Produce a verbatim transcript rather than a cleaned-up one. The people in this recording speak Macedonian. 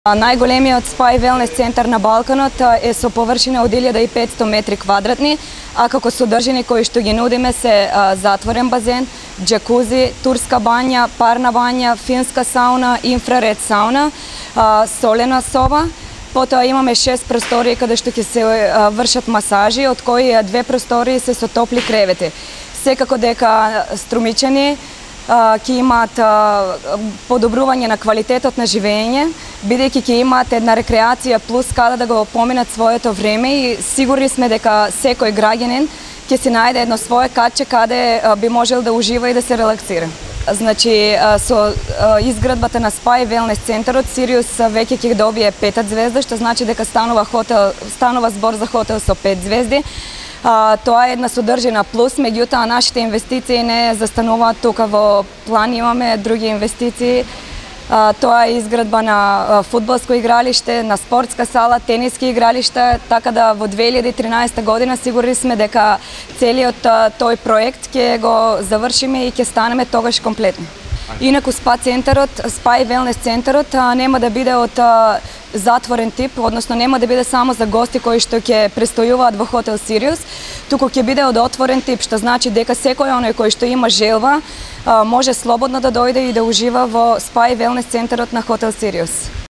Најголемиот спа и велнес центар на Балканот е со површина од илјада и петсто метри квадратни, а како содржини кои што ги нудиме се затворен базен, джакузи, турска бања, парна бања, финска сауна, инфраред сауна, солена соба. Потоа имаме шест простории каде што ќе се вршат масажи, од кои две простории се со топли кревети. Секако дека струмичани ќе имаат подобрување на квалитетот на живење, бидејќи ќе имаат една рекреација плюс каде да го поминат своето време и сигурни сме дека секој граѓанин ќе си најде едно свое катче каде би можел да ужива и да се релаксира. Значи, со изградбата на спа и велнес центарот, Сириус веќе ќе добие пета звезда, што значи дека станува хотел, станува збор за хотел со пет звезди. А, тоа е една содржина плюс, меѓутоа нашите инвестиции не застануваат тука во план, имаме други инвестиции. А, тоа е изградба на фудбалско игралиште, на спортска сала, тениски игралишта, така да во две илјади и тринаесета година сигурни сме дека целиот тој проект ќе го завршиме и ќе станеме тогаш комплетни. Инаку спа центарот, спа и велнес центарот нема да биде од затворен тип, односно нема да биде само за гости кои што ќе престојуваат во хотел Сириус, туку ќе биде од отворен тип, што значи дека секој оној кој што има желба може слободно да дојде и да ужива во спа и велнес центарот на хотел Сириус.